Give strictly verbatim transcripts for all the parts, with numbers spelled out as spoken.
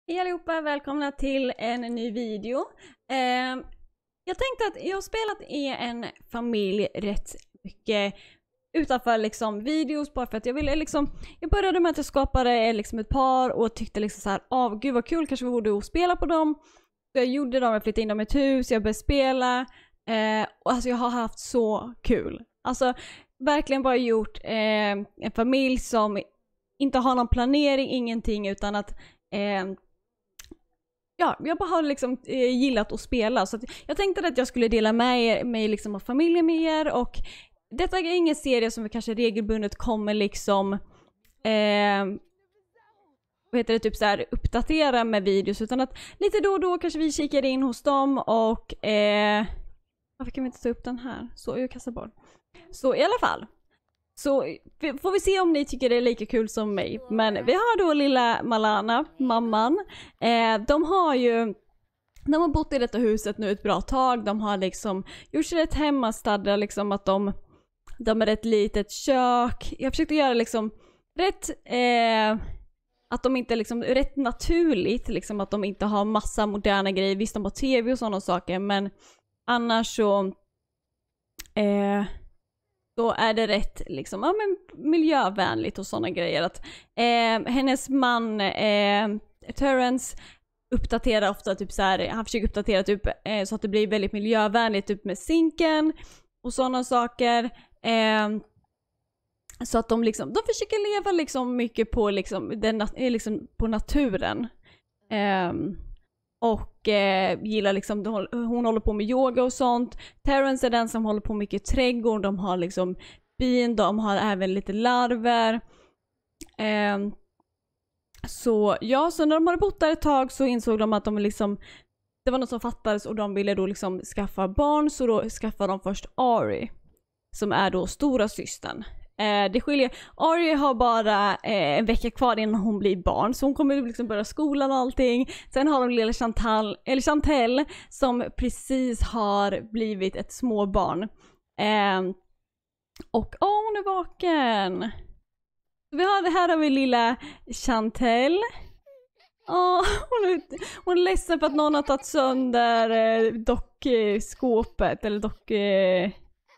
Hej allihopa, välkomna till en ny video. Eh, jag tänkte att jag har spelat i en familj rätt mycket utanför liksom videos, bara för att jag ville liksom, jag började med att jag skapade liksom ett par och tyckte liksom så här, ah, gud vad kul, kanske vi borde spela på dem. Så jag gjorde dem, jag flyttade in dem i ett hus, jag började spela eh, och alltså jag har haft så kul. Alltså verkligen bara gjort eh, en familj som inte har någon planering, ingenting, utan att eh, ja, jag bara har liksom eh, gillat att spela, så att jag tänkte att jag skulle dela med mig liksom av familjen med er. Och detta är ingen serie som vi kanske regelbundet kommer liksom eh, vad heter det, typ så här uppdatera med videos, utan att lite då och då kanske vi kikar in hos dem och eh, varför kan vi inte ta upp den här? Så jag kastar bort. Så i alla fall så får vi se om ni tycker det är lika kul som mig. Men vi har då lilla Malana, mamman. Eh, de har ju de har bott i detta huset nu ett bra tag. De har liksom gjort sig rätt hemmastadda, liksom att de de är ett litet kök. Jag försökte göra liksom rätt eh, att de inte liksom rätt naturligt, liksom att de inte har massa moderna grejer. Visst, de har tv och sådana saker, men annars så eh, då är det rätt liksom, ja, men miljövänligt och sådana grejer. Att eh, hennes man eh, Terrence uppdaterar ofta typ så här, han försöker uppdatera typ eh, så att det blir väldigt miljövänligt, typ med sinken och sådana saker. Eh, så att de liksom, de försöker leva liksom mycket på liksom, den, liksom på naturen. Eh, och eh, gillar liksom, hon håller på med yoga och sånt. Terrence är den som håller på mycket trädgård. De har liksom bin, de har även lite larver. Eh, så ja, så när de hade bott där ett tag så insåg de att de liksom, det var något som fattades och de ville då liksom skaffa barn. Så då skaffade de först Ari, som är då stora systern. Eh, det skiljer, Ari har bara eh, en vecka kvar innan hon blir barn, så hon kommer liksom börja skolan och allting. Sen har de lilla Chantal, eller Chantel, som precis har blivit ett småbarn. Eh, och åh, oh, hon är vaken. Vi har, här har vi lilla Chantel. Oh, hon, är, hon är ledsen för att någon har tagit sönder eh, dockskåpet, eller dock... Eh,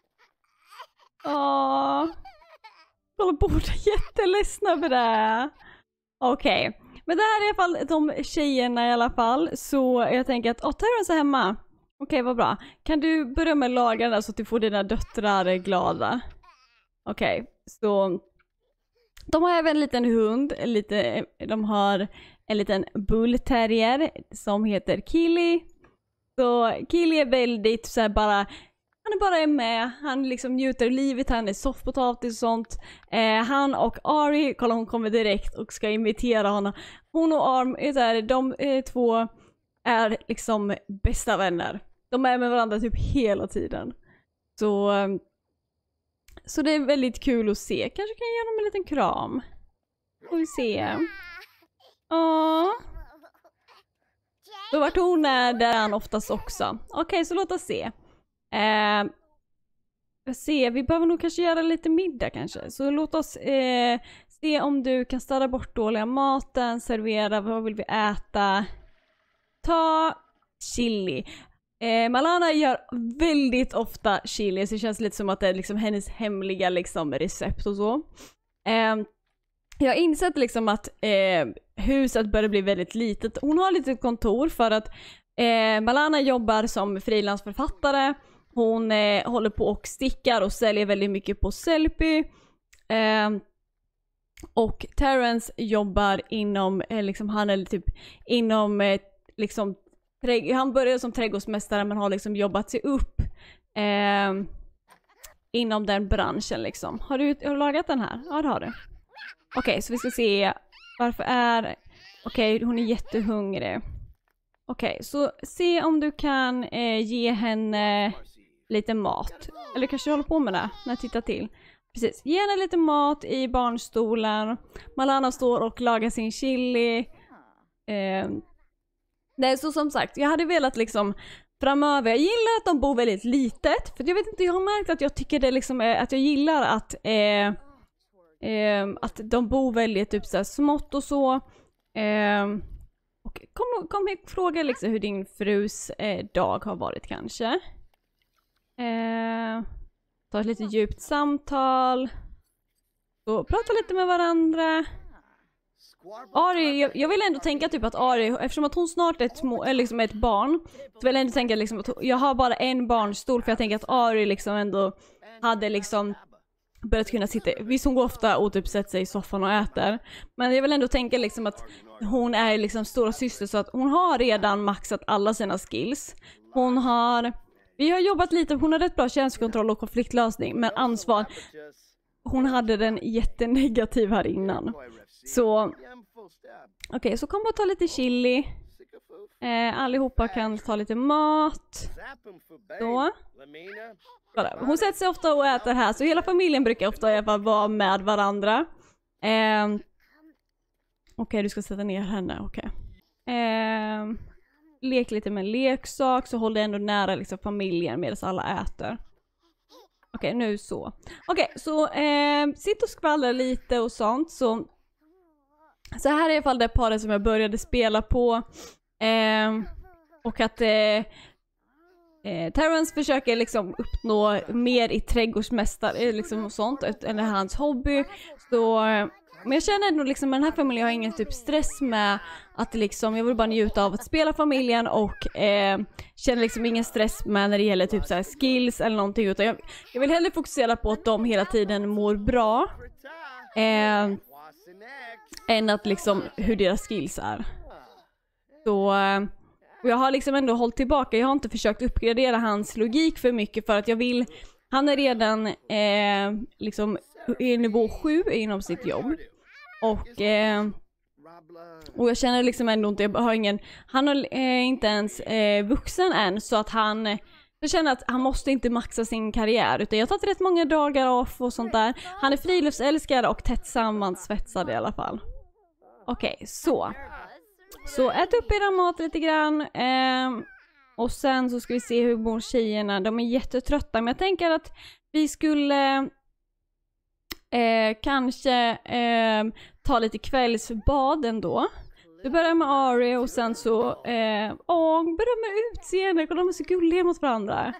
åh... Kolla på det, jätteledsna över det. Okej, okay. Men det här är i alla fall de tjejerna i alla fall. Så jag tänker att, åh, Terrence är hemma. Okej, okay, vad bra. Kan du börja med lagarna där så att du får dina döttrar glada? Okej, okay. Så de har även en liten hund. Lite, de har en liten bullterrier som heter Kili. Så Kili är väldigt så här bara... Han är bara är med, han liksom njuter livet, han är soffpotatis och sånt. Eh, han och Ari, kolla, hon kommer direkt och ska invitera honom. Hon och Arm, är så här, de eh, två är liksom bästa vänner. De är med varandra typ hela tiden. Så, eh, så det är väldigt kul att se. Kanske kan jag ge dem en liten kram. Får vi se. Åh. Då vart hon är där han oftast också. Okej, okay, så låt oss se. Eh, jag ser, vi behöver nog kanske göra lite middag kanske. Så låt oss eh, se om du kan städa bort dåliga maten, servera, vad vill vi äta? Ta chili. Eh, Malana gör väldigt ofta chili, så det känns lite som att det är liksom hennes hemliga liksom recept och så. Eh, jag har insett liksom att eh, huset börjar bli väldigt litet. Hon har lite kontor för att eh, Malana jobbar som frilansförfattare. Hon eh, håller på och stickar och säljer väldigt mycket på Sellpy. Eh, och Terrence jobbar inom, eh, liksom, han är typ inom, eh, liksom, trädg- han började som trädgårdsmästare men har liksom jobbat sig upp eh, inom den branschen liksom. Har du, har du lagat den här? Ja, det har du. Okej, okay, så vi ska se varför är... Okej, okay, hon är jättehungrig. Okej, okay, så se om du kan eh, ge henne lite mat. Eller kanske håller på med det när jag tittar till. Precis, ge henne lite mat i barnstolen. Malana står och lagar sin chili. Eh, det är så som sagt, jag hade velat liksom framöver. Jag gillar att de bor väldigt litet. För jag vet inte, jag har märkt att jag tycker det liksom är, att jag gillar att eh, eh, att de bor väldigt typ så här smått och så. Eh, och kom, kom och fråga liksom hur din frus eh, dag har varit kanske. Eh, ta ett lite djupt samtal. Och prata lite med varandra. Ari, jag, jag vill ändå tänka typ att Ari, eftersom att hon snart är ett, små, är liksom ett barn, så vill jag ändå tänka liksom att jag har bara en barnstol, för jag tänker att Ari liksom ändå hade liksom börjat kunna sitta, visst hon går ofta och typ sätter sig i soffan och äter, men jag vill ändå tänka liksom att hon är liksom stora syster, så att hon har redan maxat alla sina skills. Hon har, vi har jobbat lite, hon har rätt bra känslokontroll och konfliktlösning, men ansvar, hon hade den jättenegativ här innan. Så okej, okay, så kom och ta lite chili. Eh, allihopa kan ta lite mat. Så. Hon sätter sig ofta och äter här, så hela familjen brukar ofta i alla fall vara med varandra. Eh, okej, okay, du ska sätta ner henne, okej. Okay. Eh, lek lite med en leksak, så håll dig ändå nära liksom familjen medan alla äter. Okej, okay, nu så. Okej, okay, så eh, sitt och skvallra lite och sånt, så Så här är i alla fall det paret som jag började spela på. Eh, och att eh, eh, Terrence försöker liksom uppnå mer i trädgårdsmästare liksom och sånt, eller hans hobby. Så, men jag känner ändå liksom med den här familjen har jag ingen typ stress med att liksom, jag vill bara njuta av att spela familjen, och eh, känner liksom ingen stress med när det gäller typ så här skills eller någonting, utan jag, jag vill hellre fokusera på att de hela tiden mår bra. Eh, än att liksom hur deras skills är. Så jag har liksom ändå hållit tillbaka. Jag har inte försökt uppgradera hans logik för mycket, för att jag vill, han är redan eh, liksom i nivå sju inom sitt jobb. Och eh, och jag känner liksom ändå inte, jag har ingen, han är eh, inte ens eh, vuxen än, så att han, jag känner att han måste inte maxa sin karriär, utan jag har tagit rätt många dagar off och sånt där. Han är friluftsälskare och tätt sammansvetsad i alla fall. Okej, okay, så. Så ät upp era mat lite grann. Eh, och sen så ska vi se hur mår tjejerna. De är jättetrötta, men jag tänker att vi skulle eh, kanske eh, ta lite kvällsbad ändå. Vi börjar med Ari och sen så eh, åh, börjar med utseende. Kolla, de är så gulliga mot varandra.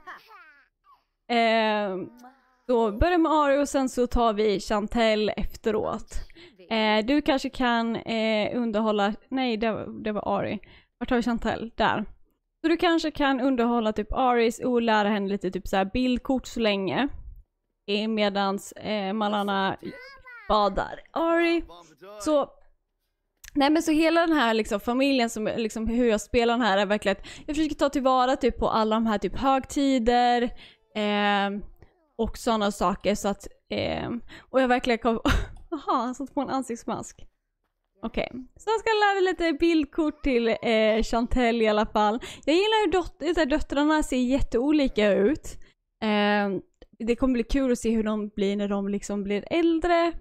Eh, så börjar med Ari och sen så tar vi Chantel efteråt. Eh, du kanske kan eh, underhålla, nej det, det var Ari. Vart har vi Chantel? Där. Så du kanske kan underhålla typ Aris och lära henne lite typ så här bildkort så länge. Eh, medans eh, Malana badar. Ari. Så nej, men så hela den här liksom familjen som liksom hur jag spelar den här är verkligen att jag försöker ta tillvara typ på alla de här typ högtider eh, och sådana saker, så att eh, och jag verkligen kom jaha, han satt på en ansiktsmask. Okej, okay. Så jag ska lära lite bildkort till eh, Chantel i alla fall. Jag gillar hur dot- döttrarna ser jätteolika ut. Eh, det kommer bli kul att se hur de blir när de liksom blir äldre.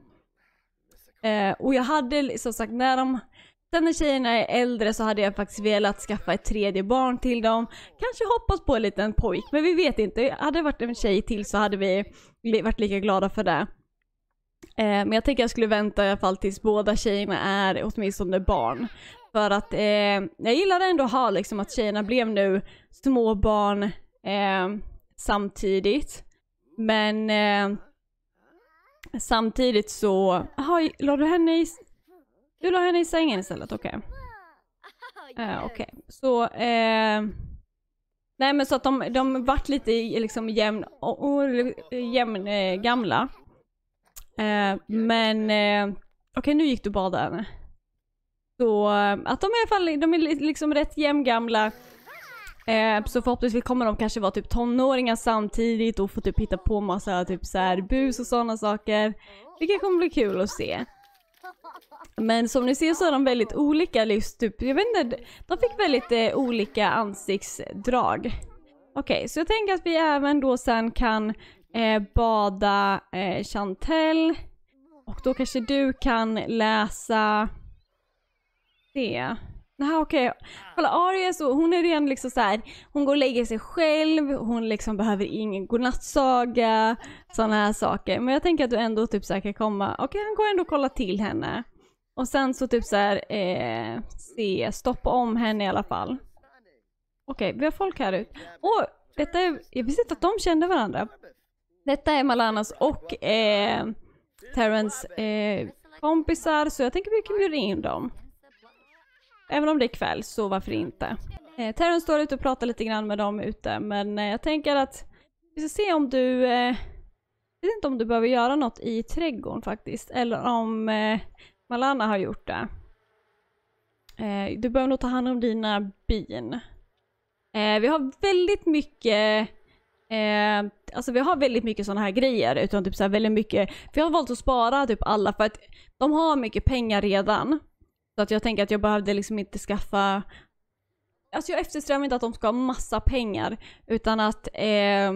Eh, och jag hade som sagt, när de sen när tjejerna är äldre så hade jag faktiskt velat skaffa ett tredje barn till dem. Kanske hoppas på en liten pojk, men vi vet inte. Hade det varit en tjej till så hade vi varit lika glada för det. Eh, men jag tänker jag skulle vänta i alla fall tills båda tjejerna är åtminstone barn. För att eh, jag gillar ändå att ha liksom att tjejerna blev nu små barn eh, samtidigt. Men eh, samtidigt så jaha, la du henne i du la henne i sängen istället, okej. Okay. Uh, okej. Okay. Så eh, nej, men så att de de vart lite liksom jämn och, och jämn eh, gamla. Eh, men eh, okej, okay, nu gick du bada henne. Så eh, att de är i alla fall de är liksom rätt jämngamla. Eh, så förhoppningsvis kommer de kanske vara typ tonåringar samtidigt och få typ hitta på massa typ så här bus och sådana saker. Vilket kommer bli kul att se. Men som ni ser så är de väldigt olika livs, typ, jag vet inte, de fick väldigt eh, olika ansiktsdrag. Okej, okay, så jag tänker att vi även då sen kan eh, bada eh, Chantel. Och då kanske du kan läsa det. Nej, okej. Okay. Kolla, Aria så hon är redan liksom så här, hon går och lägger sig själv, hon liksom behöver ingen godnattsaga, såna här saker. Men jag tänker att du ändå typ så här kan komma. Okej, okay, han går ändå och kolla till henne. Och sen så typ så här eh, se, stoppa om henne i alla fall. Okej, okay, vi har folk här ute. Åh, detta är, jag visste inte att de kände varandra. Detta är Malanas och eh, Terrence eh, kompisar, så jag tänker vi kan bjuda in dem. Även om det är kväll, så varför inte. Eh, Terrence står ute och pratar lite grann med dem ute, men eh, jag tänker att vi ska se om du... Eh, jag vet inte om du behöver göra något i trädgården faktiskt, eller om eh, Malana har gjort det. Eh, du behöver nog ta hand om dina bin. Eh, vi har väldigt mycket... Eh, alltså vi har väldigt mycket sådana här grejer, utan typ så här väldigt mycket, för jag har valt att spara typ alla för att de har mycket pengar redan, så att jag tänker att jag behövde liksom inte skaffa, alltså jag eftersträvar inte att de ska ha massa pengar, utan att eh,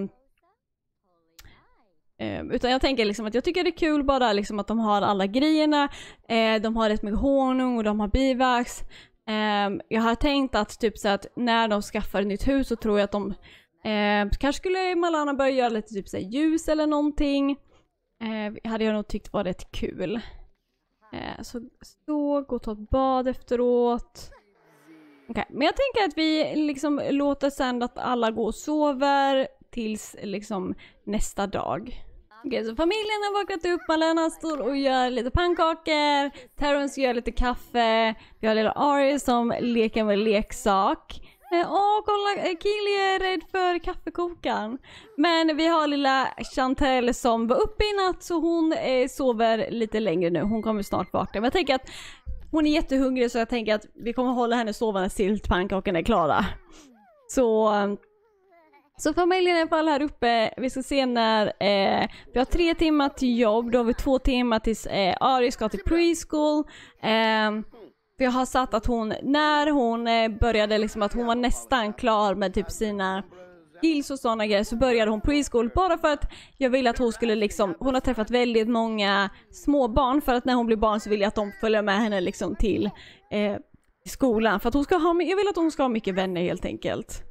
eh, utan jag tänker liksom att jag tycker det är kul bara liksom att de har alla grejerna, eh, de har rätt mycket honung och de har bivax. eh, jag har tänkt att typ så att när de skaffar ett nytt hus så tror jag att de Eh, kanske skulle Malana börja göra lite typ så här ljus eller någonting. Eh, hade jag nog tyckt var rätt kul. Eh, så så, gå och ta ett bad efteråt. Okay. Men jag tänker att vi liksom låter sen att alla går och sover tills liksom nästa dag. Okay, så familjen har vaknat upp, Malana står och gör lite pannkakor, Terrence gör lite kaffe, vi har lilla Ari som leker med leksak. Åh, kolla, Keely är rädd för kaffekokaren. Men vi har lilla Chantel som var uppe i natt, så hon eh, sover lite längre nu. Hon kommer snart vakna. Men jag tänker att hon är jättehungrig, så jag tänker att vi kommer hålla henne sovande tills pannkakorna är klara. Så, så familjen är i alla fall här uppe. Vi ska se när eh, vi har tre timmar till jobb. Då har vi två timmar tills eh, Ari ska till preschool. Eh, Jag har satt att hon, när hon började liksom att hon var nästan klar med typ sina skills och sådana grejer, så började hon preschool bara för att jag ville att hon skulle liksom, hon har träffat väldigt många små barn, för att när hon blir barn så vill jag att de följer med henne liksom till eh, skolan, för att hon ska ha, jag vill att hon ska ha mycket vänner helt enkelt.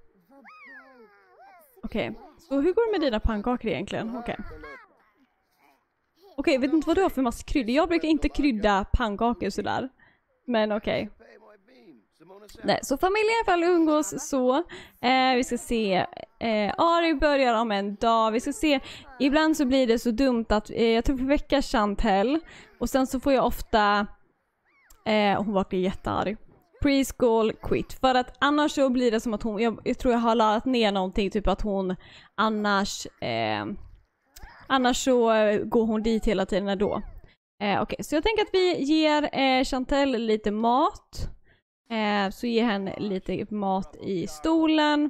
Okej, okay. Så hur går det med dina pannkakor egentligen? Okej. Okay. Okej, okay, vet inte vad du har för massa kryddor. Jag brukar inte krydda pannkakor sådär. Men okej. Okay. Nej, så familjen i alla fall umgås så. Eh, vi ska se. Eh, Ari börjar om en dag. Vi ska se. Ibland så blir det så dumt att eh, jag tror för vecka Chantel. Och sen så får jag ofta. Eh, hon var jättearg. Preschool quit. För att annars så blir det som att hon. Jag, jag tror jag har laddat ner någonting. Typ att hon annars. Eh, annars så eh, går hon dit hela tiden ändå. Eh, Okej, okay. Så jag tänker att vi ger eh, Chantel lite mat. Eh, så ger henne lite mat i stolen.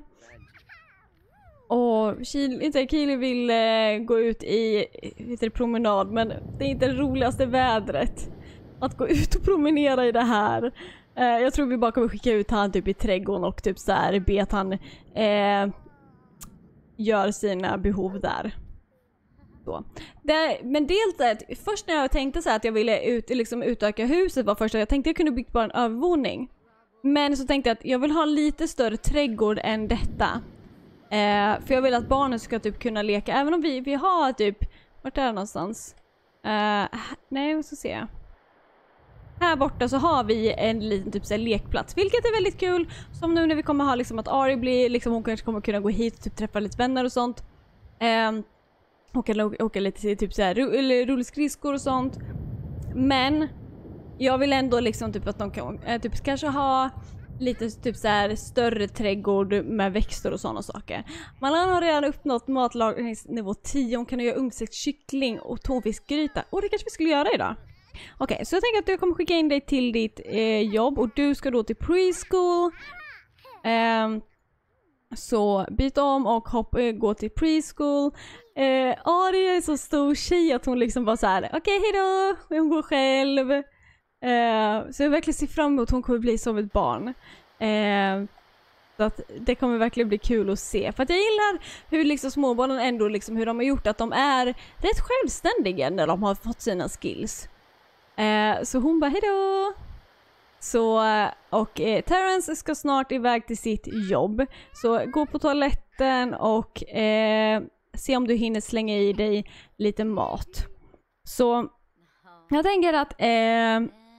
Och Keely vill eh, gå ut i heter det, promenad. Men det är inte det roligaste vädret. Att gå ut och promenera i det här. Eh, jag tror vi bara kommer skicka ut han typ i trädgården. Och typ så här be att han eh, gör sina behov där. Så. Det, men dels först när jag tänkte så här att jag ville ut, liksom utöka huset var först att jag tänkte att jag kunde bygga bara en övervåning. Men så tänkte jag att jag vill ha lite större trädgård än detta. Eh, för jag vill att barnen ska typ kunna leka. Även om vi, vi har typ, vart är det någonstans? Eh, nej, jag ska se. Här borta så har vi en liten typ så här lekplats. Vilket är väldigt kul. Som nu när vi kommer ha liksom att Ari blir, liksom hon kanske kommer kunna gå hit och typ träffa lite vänner och sånt. Eh, Åka, åka lite till typ så här rullskridskor och sånt. Men jag vill ändå liksom typ att de kan äh, typ kanske ha lite typ så här större trädgård med växter och sådana saker. Malana har redan uppnått matlagningsnivå tio. Hon kan göra ugnsstekt kyckling och tonfiskgryta. Och det kanske vi skulle göra idag. Okej, okay, så jag tänker att jag kommer skicka in dig till ditt eh, jobb. Och du ska då till preschool. Um, Så byt om och hopp, äh, gå till preschool. Eh, Ari är så stor tjej att hon liksom bara så här: okej, okay, hejdå, hon går själv. Eh, så jag verkligen ser fram emot att hon kommer bli som ett barn. Eh, så att det kommer verkligen bli kul att se. För att jag gillar hur liksom småbarnen ändå liksom, hur de har gjort att de är rätt självständiga när de har fått sina skills. Eh, så hon bara hejdå. Så, och eh, Terrence ska snart iväg till sitt jobb. Så gå på toaletten och eh, se om du hinner slänga i dig lite mat. Så jag tänker att eh,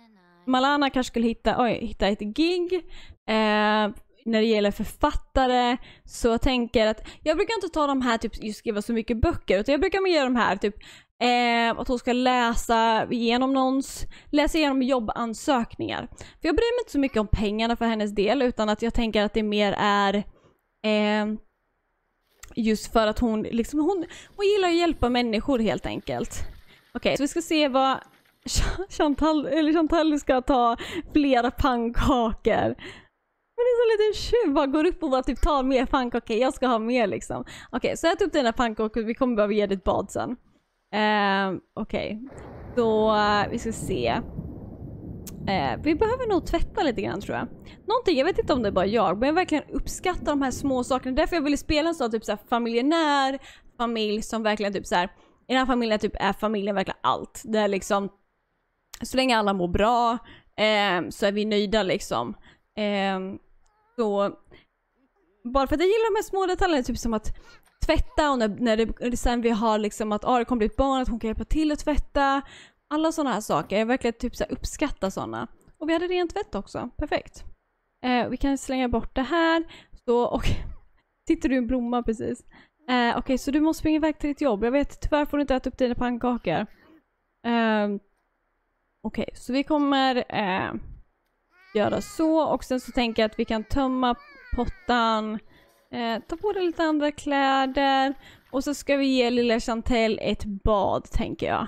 Malana kanske skulle hitta, oj, hitta ett gig. Eh, när det gäller författare, så jag tänker att jag brukar inte ta de här typ just skriva så mycket böcker, utan jag brukar mer göra de här typ eh, att hon ska läsa igenom någons, läsa igenom jobbansökningar. För jag bryr mig inte så mycket om pengarna för hennes del, utan att jag tänker att det mer är eh, just för att hon liksom, hon, hon gillar att hjälpa människor helt enkelt. Okej, okay, så vi ska se vad Chantal, eller Chantal ska ta flera pannkakor. Men det är så lite tjuv, bara går upp och bara typ tar mer pannkakor. Jag ska ha mer liksom. Okej, okay, så ät upp dina pannkakor. Vi kommer behöva ge dig ett bad sen. Uh, Okej, okay. Så uh, vi ska se. Uh, vi behöver nog tvätta lite grann, tror jag. Någonting, jag vet inte om det är bara jag, men jag verkligen uppskattar de här små sakerna. Därför jag ville spela en sån typ så här familjenär familj som verkligen typ så här, i den här familjen typ är familjen verkligen allt. Det är liksom, så länge alla mår bra eh, så är vi nöjda liksom. Eh, så bara för att jag gillar de här små detaljerna, typ som att tvätta, och när, när det sen vi har liksom att ah, det kommer bli ett barn, att hon kan hjälpa till att tvätta. Alla sådana här saker. Jag verkligen typ så här uppskattar sådana. Och vi hade rent tvätt också. Perfekt. Eh, vi kan slänga bort det här. Så, och sitter du i en blomma precis. Eh, Okej, okay, så du måste springa iväg till ditt jobb. Jag vet, tyvärr får du inte äta upp dina pannkakor. Eh, Okej, okay, så vi kommer eh, göra så. Och sen så tänker jag att vi kan tömma pottan. Eh, ta på dig lite andra kläder. Och så ska vi ge lilla Chantel ett bad, tänker jag.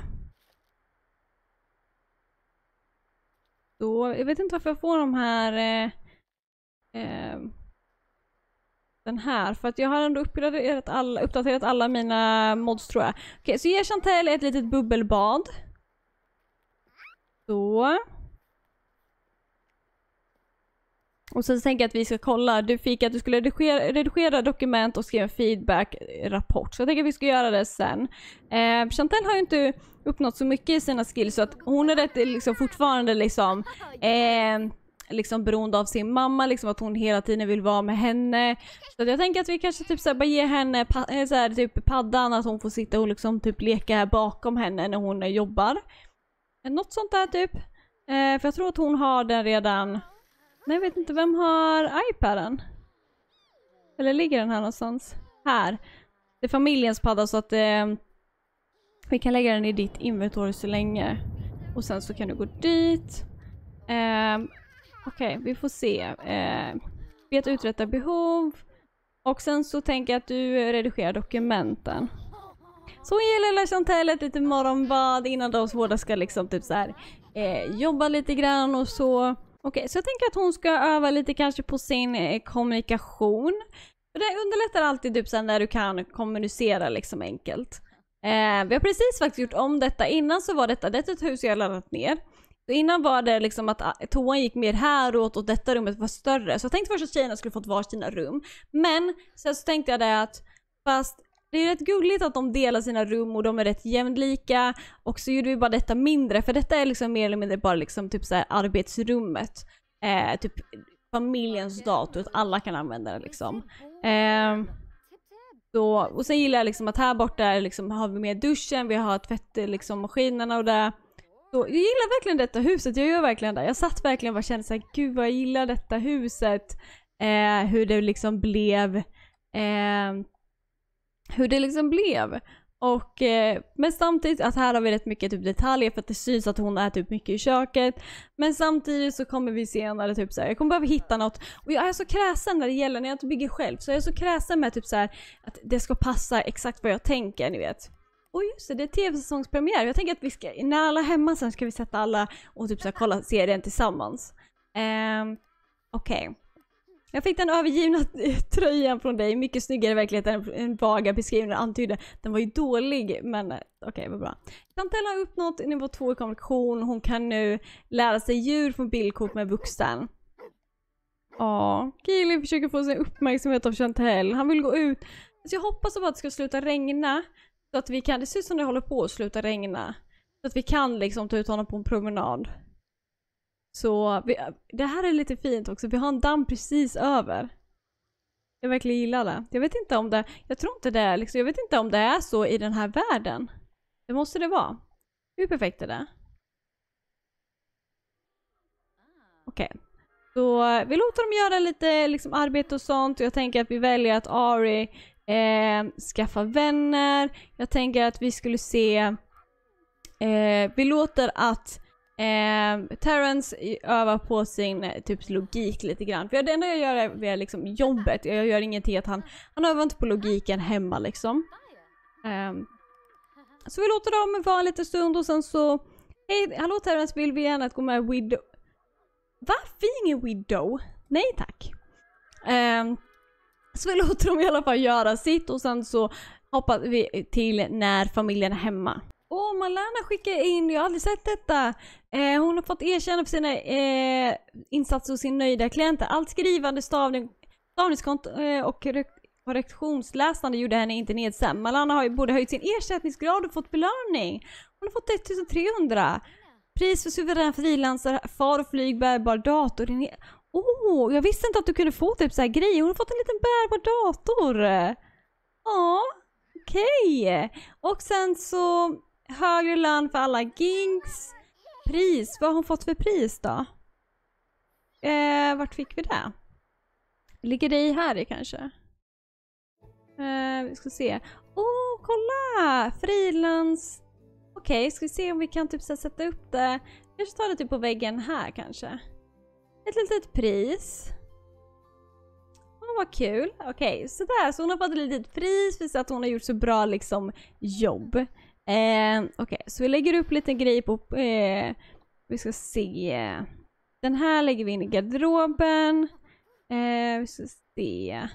Så, jag vet inte varför jag får de här... Eh, eh, den här. För att jag har ändå uppdaterat alla, uppdaterat alla mina mods, tror jag. Okej, okay, så ge Chantel ett litet bubbelbad. Så. Och sen tänker jag att vi ska kolla. Du fick att du skulle redigera, redigera dokument och skriva en feedback-rapport. Så jag tänker att vi ska göra det sen. Eh, Chantel har ju inte uppnått så mycket i sina skills, så att hon är rätt, liksom, fortfarande liksom, eh, liksom beroende av sin mamma. Liksom att hon hela tiden vill vara med henne. Så att jag tänker att vi kanske typ så här, bara ger henne pa- så här, typ paddan. Att hon får sitta och liksom, typ leka här bakom henne när hon jobbar. Något sånt där typ. Eh, för jag tror att hon har den redan. Nej, jag vet inte, vem har iPaden? Eller ligger den här någonstans? Här. Det är familjens padda, så att eh, vi kan lägga den i ditt inventory så länge. Och sen så kan du gå dit. Eh, Okej, okay, vi får se. Eh, vi att uträtta behov. Och sen så tänker jag att du redigerar dokumenten. Så ger lilla Chantel ett litet morgonbad innan de båda ska liksom typ så här, eh, jobba lite grann och så. Okej, okay, så jag tänker att hon ska öva lite kanske på sin eh, kommunikation. För det underlättar alltid typ så här, när du kan kommunicera liksom enkelt. Eh, vi har precis faktiskt gjort om detta. Innan så var detta, detta är ett hus jag har laddat ner. Så innan var det liksom att toan gick mer häråt och detta rummet var större. Så jag tänkte först att tjejerna skulle fått varsina rum. Men sen så tänkte jag det att fast det är rätt gulligt att de delar sina rum och de är rätt jämlika. Och så gjorde vi bara detta mindre. För detta är liksom mer eller mindre bara liksom typ så här arbetsrummet. Eh, typ familjens dator. Att alla kan använda det liksom. Eh, så, och sen gillar jag liksom att här borta liksom har vi med duschen. Vi har tvätt liksom maskinerna och det. Så jag gillar verkligen detta huset. Jag gör verkligen det. Jag satt verkligen och bara kände så här, gud vad jag gillar detta huset. Eh, hur det liksom blev... Eh, hur det liksom blev. Och, eh, men samtidigt att här har vi rätt mycket typ detaljer för att det syns att hon är typ mycket i köket. Men samtidigt så kommer vi senare typ så här, jag kommer behöva hitta något. Och jag är så kräsen när det gäller när jag inte bygger själv. Så jag är så kräsen med typ så här, att det ska passa exakt vad jag tänker, ni vet. Och just det, det är tv-säsongspremiär. Jag tänker att vi ska, när alla är hemma sen ska vi sätta alla och typ så här, kolla serien tillsammans. Um, Okej. Okay. Jag fick den övergivna tröjan från dig. Mycket snyggare i verkligheten. En vaga beskrivning antydde. Den var ju dålig, men okej, okay, vad bra. Chantel har uppnått nivå två i kommunikation. Hon kan nu lära sig djur från bildkort med vuxen. Ja, Kili försöker få sin uppmärksamhet av Chantel. Han vill gå ut. Så jag hoppas att det ska sluta regna. Så att vi kan, det ser ut som det håller på att sluta regna. Så att vi kan liksom ta ut honom på en promenad. Så vi, det här är lite fint också. Vi har en damm precis över. Jag verkligen gillar det. Jag vet inte om det, jag tror inte det är liksom, jag vet inte om det är så i den här världen. Det måste det vara. Hur perfekt är det? okej. Okay. Så vi låter dem göra lite liksom, arbete och sånt. Jag tänker att vi väljer att Ari eh, skaffar vänner. Jag tänker att vi skulle se... Eh, vi låter att eh, Terrence övar på sin typ logik lite grann. För det enda jag gör är, är liksom jobbet. Jag gör ingenting att han... Han övar inte på logiken hemma liksom. Eh, så vi låter dem vara lite stund och sen så... Hej, hallå Terrence, vill vi gärna att gå med Widow? Va? Vi är ingen Widow? Nej tack. Um, så vi låter dem i alla fall göra sitt och sen så hoppar vi till när familjen är hemma. Åh, oh, Malana skickar in, jag har aldrig sett detta. Eh, hon har fått erkänna för sina eh, insatser hos sin nöjda klienter. Allt skrivande, stavning, stavningskont eh, och korrektionsläsande gjorde henne inte nedsänd. Malana har ju både höjt sin ersättningsgrad och fått belöning. Hon har fått ettusen trehundra. Pris för suverän frilansare, far och flyg, bärbar dator. Åh, oh, jag visste inte att du kunde få typ så här grejer. Hon har fått en liten bärbar dator. Ja, okej. Okay. Och sen så högre lön för alla gigs. Pris, vad har hon fått för pris då? Eh, vart fick vi det? Ligger det i här i kanske? Eh, vi ska se. Åh, oh, kolla! Frilans... Okej, okay, ska vi se om vi kan typ så sätta upp det. Kanske ta det typ på väggen här kanske. Ett litet pris. Åh, vad kul. Okej, okay, sådär. Så hon har fått ett litet pris för att hon har gjort så bra liksom jobb. Eh, Okej, okay, så vi lägger upp lite grejer på... Eh, vi ska se. Den här lägger vi in i garderoben. Eh, vi ska se.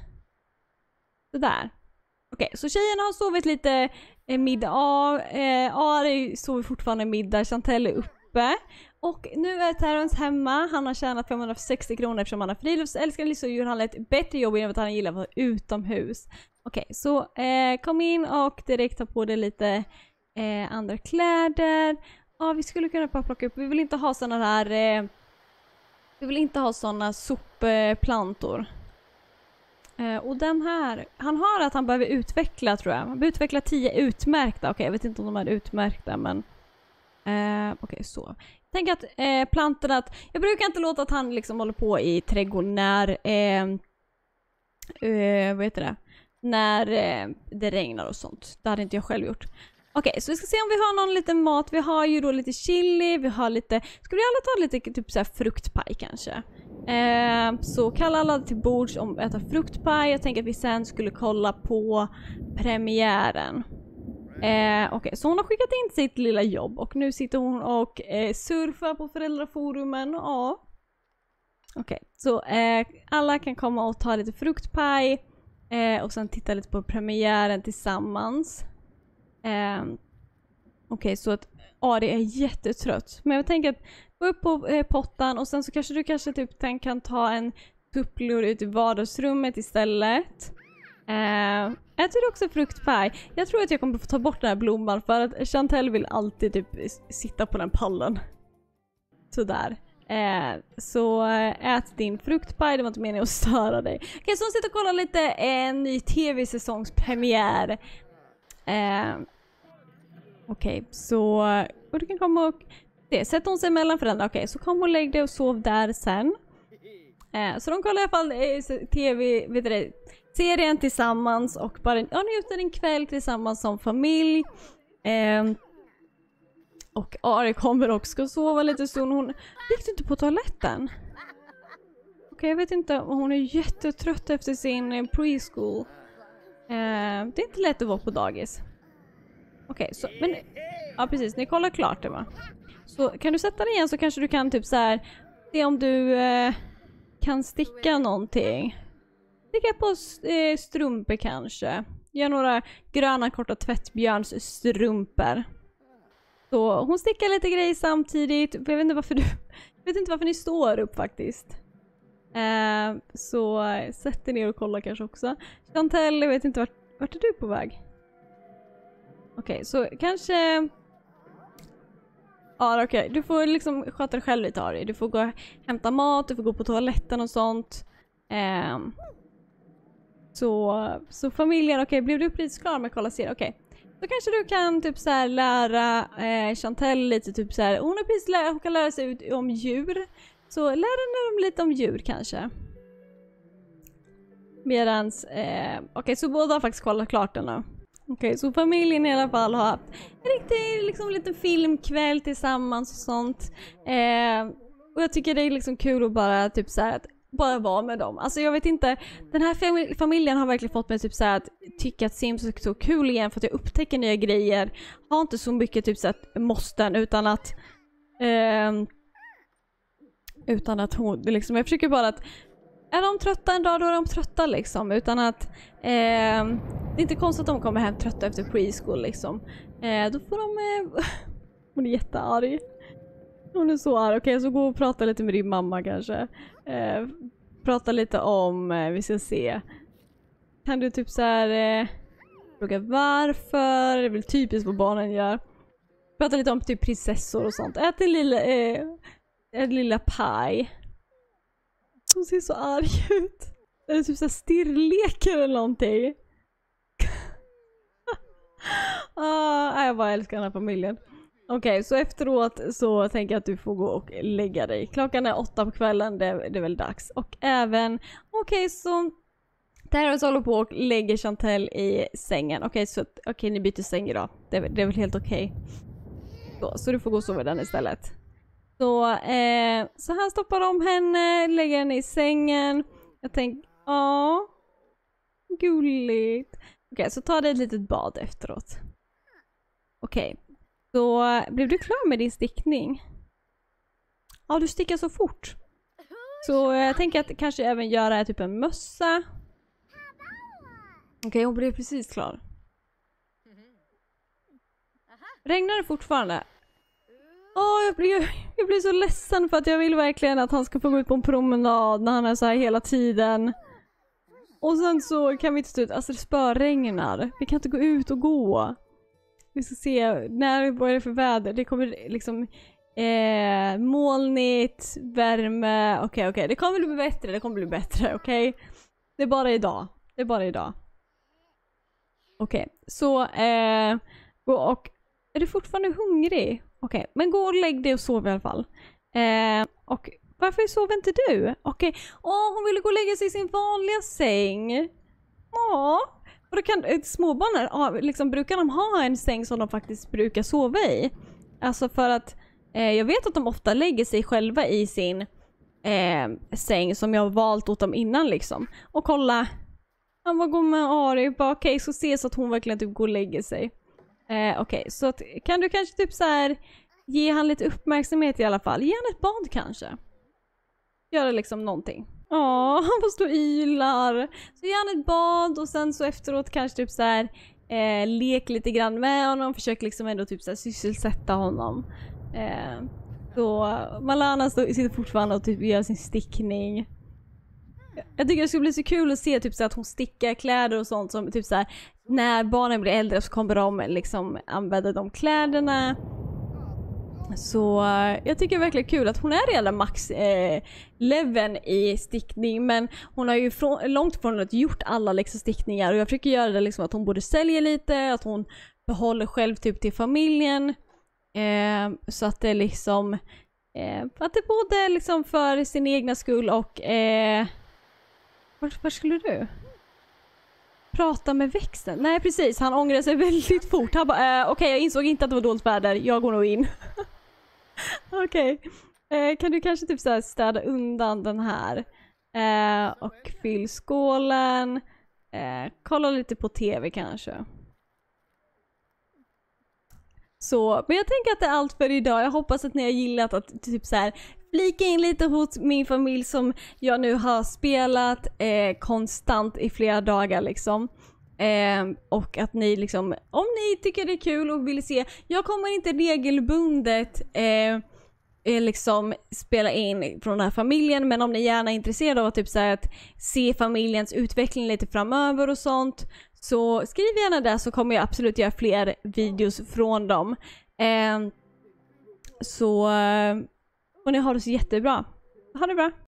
Sådär. Okej, okay, så tjejerna har sovit lite eh, middag. Eh, Ari sover fortfarande middag. Chantel är uppe. Och nu är Terrence hemma. Han har tjänat femhundrasextio kronor eftersom han har friluftsälskare. Så gör han ett bättre jobb än att han gillar att vara utomhus. Okej, okay, så eh, kom in och direkt ta på dig lite eh, andra kläder. Ja, vi skulle kunna bara plocka upp. Vi vill inte ha såna där... Eh, vi vill inte ha såna sopplantor. Uh, och den här, han har att han behöver utveckla tror jag. Han behöver utveckla tio utmärkta. Okej, okay, jag vet inte om de är utmärkta men... Uh, Okej, okay, så. Jag tänker att uh, plantorna... Att, jag brukar inte låta att han liksom håller på i trädgården när... Uh, uh, vad heter det? När uh, det regnar och sånt. Det hade inte jag själv gjort. Okej, okay, så vi ska se om vi har någon liten mat. Vi har ju då lite chili, vi har lite... Skulle vi alla ta lite typ så här fruktpaj kanske? Eh, så kalla alla till bords om att äta fruktpaj. Jag tänker att vi sen skulle kolla på premiären. Eh, Okej, okay, så hon har skickat in sitt lilla jobb. Och nu sitter hon och eh, surfar på föräldraforumen. Ja. Okej, okay, så eh, alla kan komma och ta lite fruktpaj. Eh, och sen titta lite på premiären tillsammans. Eh, Okej, okay, så att Ari är jättetrött. Men jag tänker att gå upp på eh, pottan och sen så kanske du kanske typ kan ta en tupplur ut i vardagsrummet istället. Eh, äter du också fruktpaj? Jag tror att jag kommer få ta bort den här blomman för att Chantel vill alltid typ sitta på den pallen. Sådär. Eh, så ät din fruktpaj, det var inte meningen att störa dig. Okej, okay, så hon sitter och kollar lite en ny tv-säsongspremiär. Eh, Okej, okay, så och du kan komma och det, sätt hon sig mellan föräldrar. Okej, okay, så kom och lägg dig och sov där sen. Eh, så de kollar i alla fall eh, tv, vet du det, serien tillsammans och bara ja, njuter en kväll tillsammans som familj. Eh, och Ari kommer också ska sova lite stund. Hon gick inte på toaletten. Okej, okay, jag vet inte. Hon är jättetrött efter sin preschool. Eh, det är inte lätt att vara på dagis. Okej, okay, så men ja precis, ni kollar klart det va. Så kan du sätta dig igen så kanske du kan typ så här se om du eh, kan sticka någonting. Sticka på eh, strumpor kanske. Gör några gröna korta tvättbjörns strumpor. Så hon stickar lite grejer samtidigt. Jag vet inte varför du jag vet inte varför ni står upp faktiskt. Eh, så sätt dig ner och kolla kanske också. Chantel, jag vet inte vart, vart är du på väg? Okej, okay, så kanske... Ja, okej. Okay. Du får liksom sköta dig själv lite, Ari. Du får gå och hämta mat, du får gå på toaletten och sånt. Um, så, så familjen, okej. Okay, blev du precis klar med att kolla serien? Okej. Okay. Så kanske du kan typ så här lära eh, Chantel lite typ så här. Hon har precis lärt, hon kan lära sig ut om djur. så lär dem lite om djur kanske. Medans, eh, okej okay, så båda har faktiskt kollat klart den nu. Okej, okay, så familjen i alla fall har haft en riktig liksom liten filmkväll tillsammans och sånt. Eh, och jag tycker det är liksom kul att bara typ så här att bara vara med dem. Alltså jag vet inte, den här fam- familjen har verkligen fått mig typ så här att tycka att Sims är så kul igen för att jag upptäcker nya grejer. Har inte så mycket typ så att måsten utan att eh, utan att hon liksom, jag försöker bara att är de trötta en dag, då är de trötta liksom. Utan att eh, det är inte konstigt att de kommer hem trötta efter preschool liksom. Eh, då får de eh, hon är jättearg. Hon är så arg. Okej, okay, så gå och prata lite med din mamma kanske. Eh, prata lite om, eh, vi ska se. Kan du typ så här eh, fråga varför? Det är väl typiskt vad barnen gör. Prata lite om typ prinsessor och sånt. Ät en lilla, eh, en lilla paj. Hon ser så arg ut. Eller typ såhär stirrleker eller någonting. ah, jag bara älskar den här familjen. Okej, okay, så efteråt så tänker jag att du får gå och lägga dig. Klockan är åtta på kvällen, det, det är väl dags. Och även, okej okay, så Terrence håller på och lägger Chantel i sängen. Okej, okay, så okej okay, ni byter säng idag. Det, det är väl helt okej. Okay. Så, så du får gå och sova den istället. Så, eh, så här stoppar de henne, lägger henne i sängen. Jag tänker, ja, gulligt. Okej, okay, så ta dig ett litet bad efteråt. Okej, okay. Så blev du klar med din stickning? Ja, du stickar så fort. Så jag tänker att kanske även göra typ en mössa. Okej, okay, hon blev precis klar. Regnar det fortfarande? Åh, jag blir, jag blir så ledsen för att jag vill verkligen att han ska få gå ut på en promenad när han är så här hela tiden. Och sen så kan vi inte stå ut, alltså det spöregnar. Vi kan inte gå ut och gå. Vi ska se, när, vad är det för väder? Det kommer liksom eh, molnigt, värme, okej okay, okej. Okay. Det kommer bli bättre, det kommer bli bättre, okej? Okay? Det är bara idag, det är bara idag. Okej, okay. Så eh, gå och, är du fortfarande hungrig? Okej, okay, men gå och lägg dig och sov i alla fall. Eh, och varför sover inte du? Okej, okay. Åh, hon ville gå och lägga sig i sin vanliga säng. Åh, och då kan småbarn liksom, brukar de ha en säng som de faktiskt brukar sova i? Alltså för att eh, jag vet att de ofta lägger sig själva i sin eh, säng som jag har valt åt dem innan liksom. Och kolla, han var god med Ari, bara okej, okay, så ses att hon verkligen typ går och lägger sig. Eh, okej, okay, så att, kan du kanske typ så här ge han lite uppmärksamhet i alla fall. Ge han ett bad kanske. Göra liksom någonting. Ja, han får stå och ylar. Så ge han ett bad och sen så efteråt kanske typ så här eh, lek lite grann med honom. Försök liksom ändå typ så här sysselsätta honom. Eh, så Malana stå, sitter fortfarande och typ gör sin stickning. Jag tycker det skulle bli så kul att se typ så att hon stickar kläder och sånt som typ så här, när barnen blir äldre så kommer de liksom använda de kläderna. Så jag tycker det är verkligen kul att hon är redan max eh, leveln i stickning, men hon har ju från, långt från att gjort alla liksom stickningar, och jag försöker göra det liksom att hon borde sälja lite, att hon behåller själv typ till familjen, eh, så att det liksom eh, att det både liksom för sin egna skull och eh, var, var skulle du? Prata med växten. Nej precis, han ångrar sig väldigt fort. Han bara, eh, okej okay, jag insåg inte att det var dåligt väder, jag går nog in. Okej, okay. eh, kan du kanske typ så här städa undan den här eh, och fyll skålen, eh, kolla lite på tv kanske. Så, men jag tänker att det är allt för idag. Jag hoppas att ni har gillat att typ så här flika in lite hos min familj som jag nu har spelat eh, konstant i flera dagar liksom. Eh, och att ni liksom, om ni tycker det är kul och vill se, jag kommer inte regelbundet eh, liksom spela in från den här familjen, men om ni gärna är intresserade av att typ så här, att se familjens utveckling lite framöver och sånt, så skriv gärna där, så kommer jag absolut göra fler videos från dem. Eh, så och ni har det så jättebra. Ha det bra.